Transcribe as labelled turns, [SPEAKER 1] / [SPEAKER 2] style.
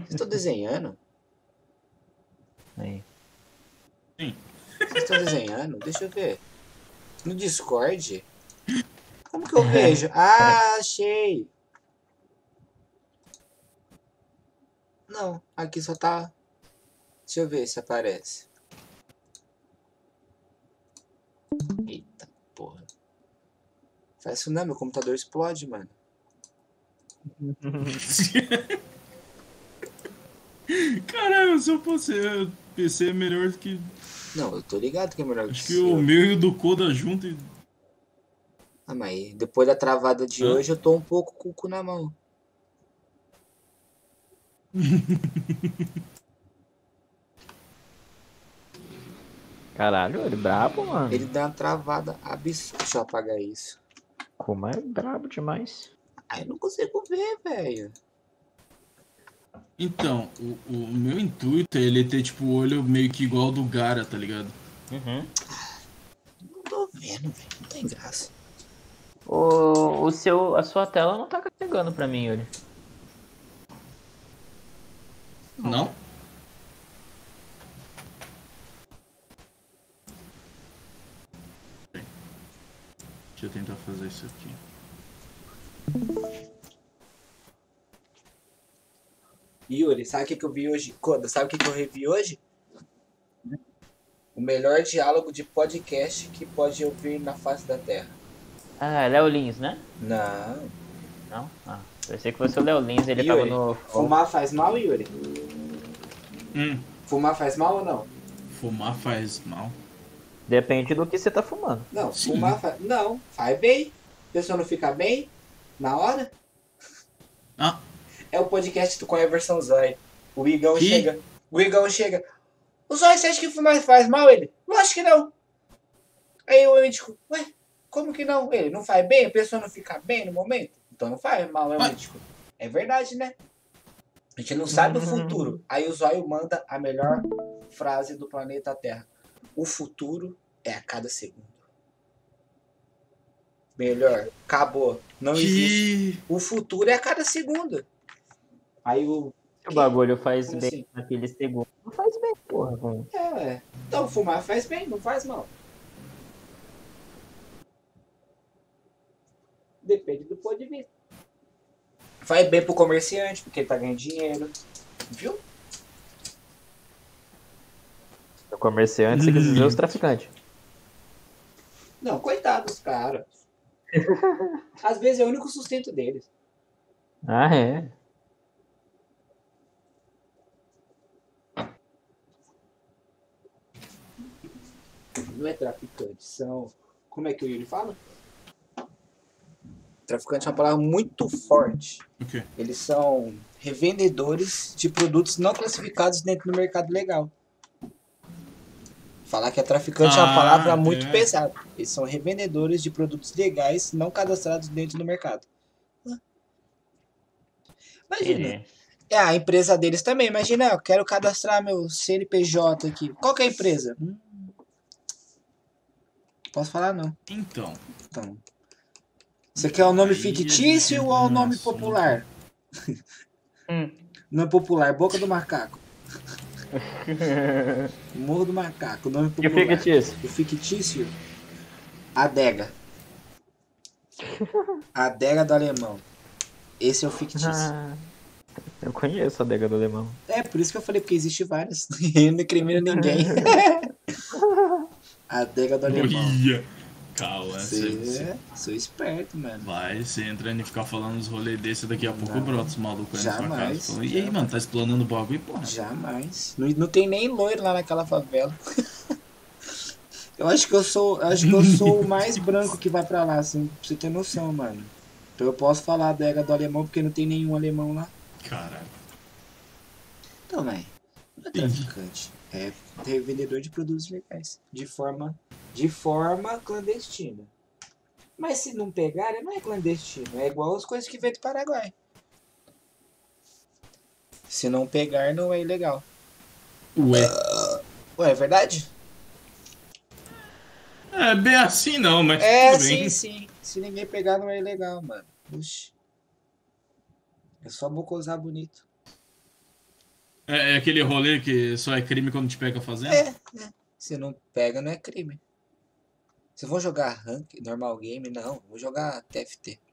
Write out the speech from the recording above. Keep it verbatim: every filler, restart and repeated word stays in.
[SPEAKER 1] Vocês estão desenhando?
[SPEAKER 2] Aí.
[SPEAKER 3] Sim.
[SPEAKER 1] Vocês estão desenhando? Deixa eu ver. No Discord? Como que eu vejo? Ah, achei! Não, aqui só tá... Deixa eu ver se aparece. Eita porra. Faz isso não, meu computador explode, mano.
[SPEAKER 3] Caralho, se eu fosse P C é melhor que...
[SPEAKER 1] Não, eu tô ligado que é melhor
[SPEAKER 3] Acho
[SPEAKER 1] que
[SPEAKER 3] que
[SPEAKER 1] o
[SPEAKER 3] o
[SPEAKER 1] seu.
[SPEAKER 3] meu e o do Koda junto e...
[SPEAKER 1] Ah, mas depois da travada de
[SPEAKER 3] Hã?
[SPEAKER 1] hoje eu tô um pouco com o cu na mão.
[SPEAKER 2] Caralho, ele é brabo, mano.
[SPEAKER 1] Ele dá uma travada absurda. Deixa eu apagar isso.
[SPEAKER 2] Como é brabo demais.
[SPEAKER 1] Aí eu não consigo ver, velho.
[SPEAKER 3] Então, o, o meu intuito é ele ter, tipo, o olho meio que igual ao do Gara, tá ligado?
[SPEAKER 2] Uhum.
[SPEAKER 1] Não tô vendo, velho. Não tem graça.
[SPEAKER 2] O, o seu, a sua tela não tá carregando pra mim, Yuri.
[SPEAKER 3] Não? Deixa eu tentar fazer isso aqui.
[SPEAKER 1] Yuri, sabe o que, que eu vi hoje? Koda, sabe o que, que eu revi hoje? O melhor diálogo de podcast que pode ouvir na face da Terra.
[SPEAKER 2] Ah, é Léo Lins, né?
[SPEAKER 1] Não.
[SPEAKER 2] Não? Ah, pensei que fosse o Léo Lins, ele
[SPEAKER 1] Yuri,
[SPEAKER 2] tava no...
[SPEAKER 1] fumar faz mal, Yuri?
[SPEAKER 3] Hum,
[SPEAKER 1] Fumar faz mal ou não?
[SPEAKER 3] fumar faz mal.
[SPEAKER 2] Depende do que você tá fumando.
[SPEAKER 1] Não,
[SPEAKER 3] Sim.
[SPEAKER 1] fumar faz... Não, faz bem. A pessoa não fica bem na hora.
[SPEAKER 3] Ah,
[SPEAKER 1] É o podcast com a versão Zói. O Igão
[SPEAKER 3] Que?
[SPEAKER 1] chega. O Igão chega. O Zói, você acha que fumar faz mal? Ele, lógico que não. Aí o médico, ué, como que não? Ele, não faz bem? A pessoa não fica bem no momento? Então não faz mal, é o
[SPEAKER 3] Ué.
[SPEAKER 1] médico. É verdade, né? A gente não sabe o futuro. Aí o Zóio manda a melhor frase do planeta Terra. O futuro é a cada segundo. Melhor, acabou. Não existe.
[SPEAKER 3] que...
[SPEAKER 1] O futuro é a cada segundo. Aí o.
[SPEAKER 2] Se o bagulho faz
[SPEAKER 1] Como
[SPEAKER 2] bem
[SPEAKER 1] assim?
[SPEAKER 2] naquele segundo, não faz bem, porra. Como...
[SPEAKER 1] É, ué. Então fumar faz bem, não faz mal. Depende do ponto de vista. Faz bem pro comerciante, porque ele tá ganhando dinheiro. Viu?
[SPEAKER 2] O comerciante, você quer dizer os traficantes.
[SPEAKER 1] Não, coitado dos caras. Às vezes é o único sustento deles.
[SPEAKER 2] Ah, é?
[SPEAKER 1] Não é traficante, são. Como é que o Yuri fala? Traficante é uma palavra muito forte.
[SPEAKER 3] O quê?
[SPEAKER 1] Eles são revendedores de produtos não classificados dentro do mercado legal. Falar que é traficante é uma
[SPEAKER 3] Ah,
[SPEAKER 1] palavra muito
[SPEAKER 3] é.
[SPEAKER 1] pesada. Eles são revendedores de produtos legais não cadastrados dentro do mercado. Imagina.
[SPEAKER 2] Ele...
[SPEAKER 1] É, a empresa deles também. Imagina, eu quero cadastrar meu C N P J aqui. Qual que é a empresa? Hum. Posso falar não.
[SPEAKER 3] Então,
[SPEAKER 1] Então. Você quer o nome
[SPEAKER 3] Aí a
[SPEAKER 1] fictício
[SPEAKER 3] gente
[SPEAKER 1] ou o
[SPEAKER 3] entra no
[SPEAKER 1] nome
[SPEAKER 3] assunto.
[SPEAKER 1] popular?
[SPEAKER 2] Hum.
[SPEAKER 1] Nome popular, Boca do Macaco. Morro do Macaco, nome
[SPEAKER 2] E o
[SPEAKER 1] popular.
[SPEAKER 2] fictício?
[SPEAKER 1] O fictício, Adega. Adega do Alemão. Esse é o fictício.
[SPEAKER 2] Ah, eu conheço a adega do alemão.
[SPEAKER 1] É, por isso que eu falei, porque existe várias. E não incrimina ninguém. Adega do Alemão.
[SPEAKER 3] olha. Calma,
[SPEAKER 1] Você,
[SPEAKER 3] você, você
[SPEAKER 1] sou esperto, mano.
[SPEAKER 3] vai, você entrando e ficar falando uns rolês desse, daqui a pouco
[SPEAKER 1] Não.
[SPEAKER 3] brota os malucos aí na sua casa.
[SPEAKER 1] Jamais,
[SPEAKER 3] Falando, e aí,
[SPEAKER 1] jamais.
[SPEAKER 3] mano, tá explanando o bagulho, porra?
[SPEAKER 1] Jamais. Não, não tem nem loiro lá naquela favela. Eu acho que eu sou, eu acho que eu sou o mais branco que vai pra lá, assim, pra você ter noção, mano. Então eu posso falar adega do alemão porque não tem nenhum alemão lá.
[SPEAKER 3] Caralho.
[SPEAKER 1] Então, né? Não é
[SPEAKER 3] Entendi.
[SPEAKER 1] traficante. É revendedor de produtos legais. De forma, de forma clandestina. Mas se não pegar, não é clandestino. É igual as coisas que vem do Paraguai. Se não pegar, não é ilegal.
[SPEAKER 3] Ué.
[SPEAKER 1] Ué, é verdade?
[SPEAKER 3] É bem assim não, mas
[SPEAKER 1] É,
[SPEAKER 3] tudo
[SPEAKER 1] sim,
[SPEAKER 3] bem.
[SPEAKER 1] sim. Se ninguém pegar, não é ilegal, mano. Oxi. É só bocosar bonito.
[SPEAKER 3] É, é aquele rolê que só é crime quando te pega fazendo?
[SPEAKER 1] É, é. Se não pega, não é crime. Se eu vou jogar rank, normal game, não. Vou jogar T F T.